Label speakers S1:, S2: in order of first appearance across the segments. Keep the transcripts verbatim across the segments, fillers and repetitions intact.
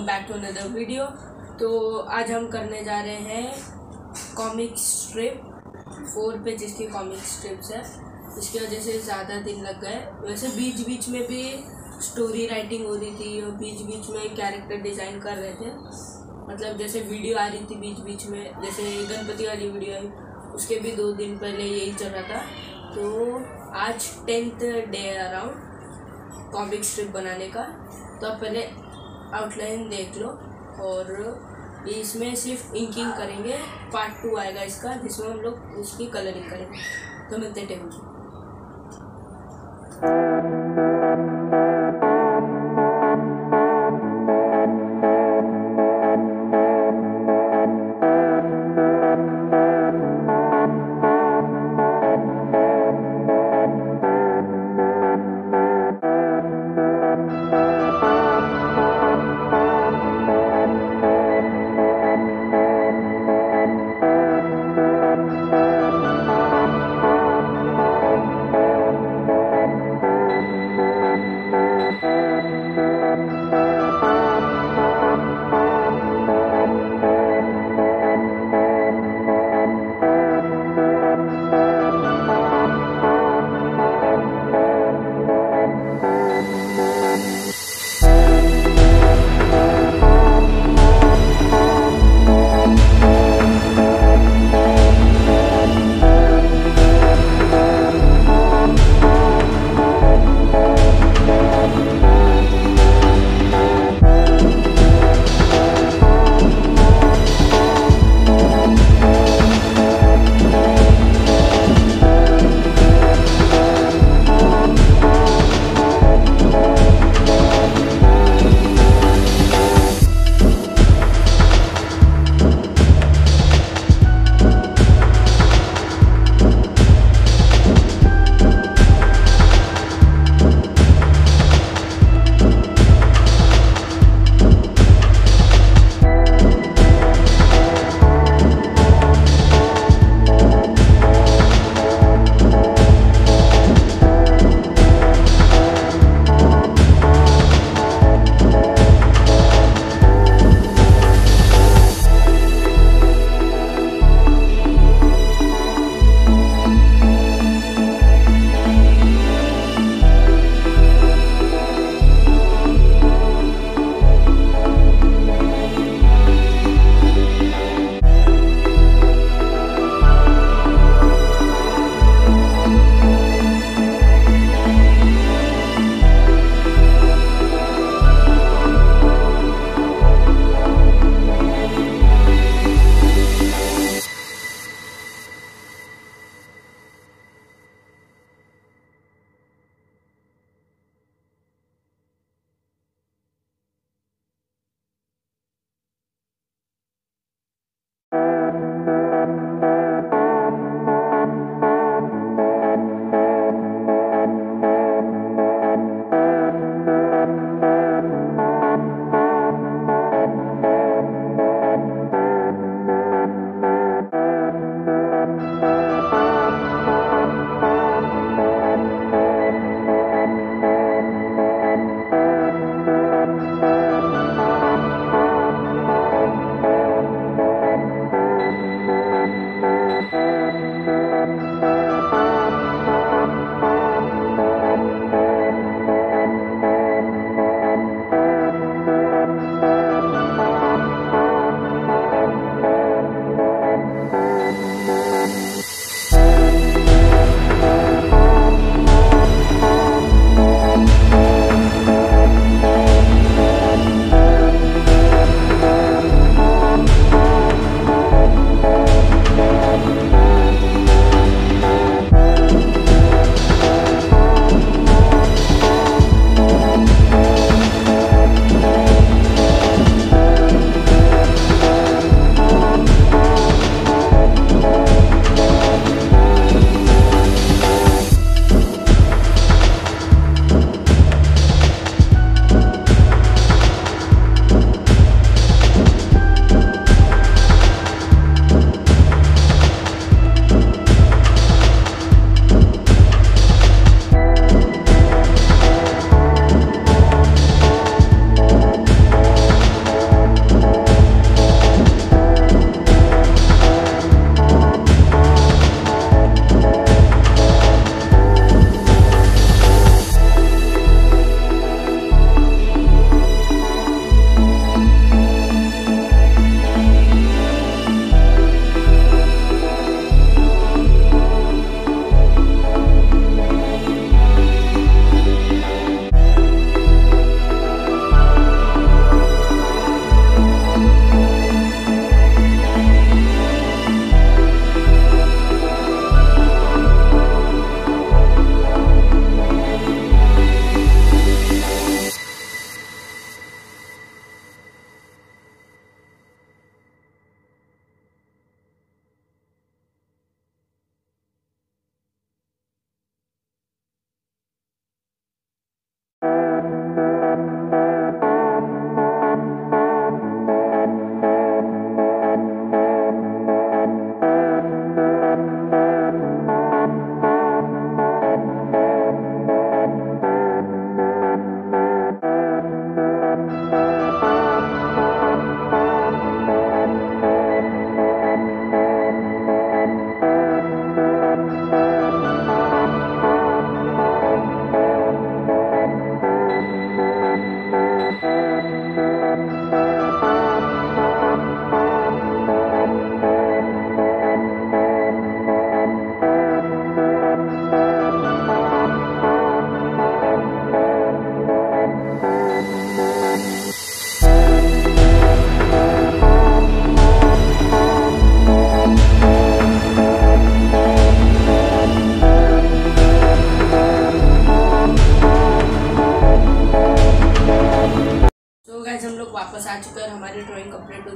S1: Welcome back to another video. तो आज हम करने जा रहे हैं कॉमिक स्ट्रिप, फोर पेजेस की कॉमिक स्ट्रिप्स है। इसकी वजह से ज़्यादा दिन लग गए। वैसे बीच बीच में भी स्टोरी राइटिंग हो रही थी और बीच बीच में कैरेक्टर डिज़ाइन कर रहे थे। मतलब जैसे वीडियो आ रही थी बीच बीच में, जैसे गणपति वाली वीडियो आई, उसके भी दो दिन पहले यही चल रहा था। तो आज tenth day around comic strip बनाने का। तो आप पहले आउटलाइन देख लो और इसमें सिर्फ इंकिंग करेंगे। पार्ट टू आएगा इसका, जिसमें हम लोग उसकी कलरिंग करेंगे। तो मिलते हैं टेबल में।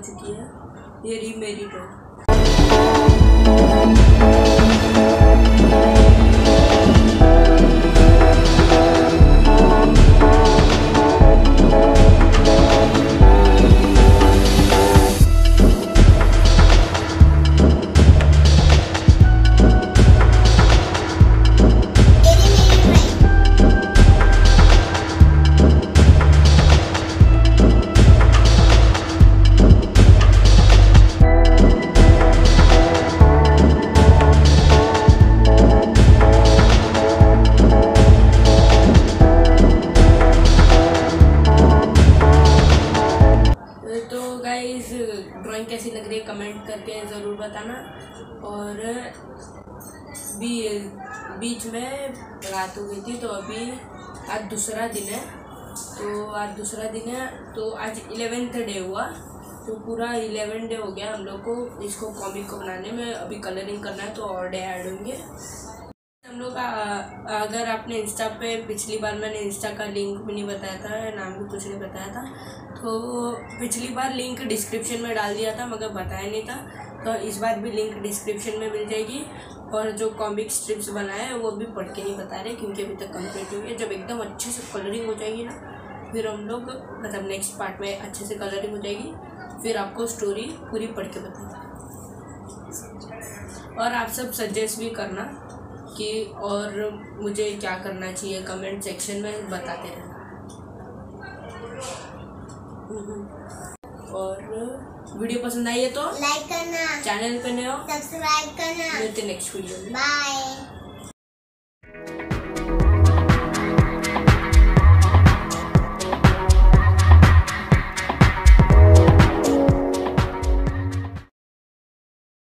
S1: चुकी है। ये रही मेरी ड्राइंग। ड्राइंग कैसी लग रही है कमेंट करके ज़रूर बताना। और भी बीच में रात हो गई थी, तो अभी आज दूसरा दिन है। तो आज दूसरा दिन है तो आज इलेवेंथ डे हुआ, तो पूरा इलेवन डे हो गया हम लोग को इसको कॉमिक को बनाने में। अभी कलरिंग करना है तो और डे ऐड होंगे हम लोग। अगर आपने इंस्टा पे पिछली बार मैंने इंस्टा का लिंक भी नहीं बताया था, नाम भी कुछ नहीं बताया था, तो पिछली बार लिंक डिस्क्रिप्शन में डाल दिया था मगर बताया नहीं था। तो इस बार भी लिंक डिस्क्रिप्शन में मिल जाएगी। और जो कॉमिक स्ट्रिप्स बनाए हैं वो भी पढ़ के नहीं बता रहे क्योंकि अभी तक कंप्लीट हुई है। जब एकदम अच्छे से कलरिंग हो जाएगी ना, फिर हम लोग मतलब नेक्स्ट पार्ट में अच्छे से कलरिंग हो जाएगी, फिर आपको स्टोरी पूरी पढ़ के बताऊँगा। और आप सब सजेस्ट भी करना कि और मुझे क्या करना चाहिए, कमेंट सेक्शन में बताते रहना। और वीडियो पसंद आई है तो
S2: लाइक करना,
S1: चैनल पे नए हो
S2: सब्सक्राइब करना।
S1: मिलते नेक्स्ट वीडियो में।
S2: बाय।